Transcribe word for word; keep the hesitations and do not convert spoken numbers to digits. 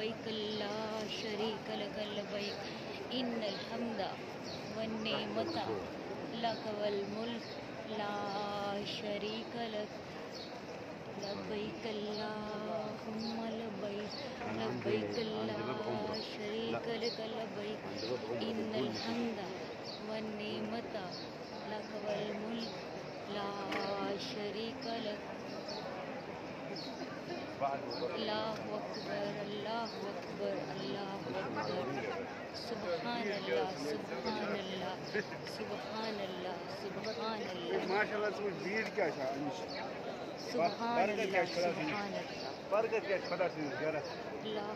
لبیک لا شریک لک لبیک ان الحمد والنعمت لک والملک لا شریک لک لبیک اللہم لبیک لبیک لا شریک لک لبیک ان الحمد والنعمت لک والملک لا شریک لک اللہ اکبر اللہ اکبر اللہ اکبر سبحان اللہ سبحان اللہ سبحان اللہ سبحان اللہ ماشاءاللہ سمجھ بھیڑ کیا ہے سبحان اللہ سبحان اللہ برکت کیا ہے خدا سے زیارت لا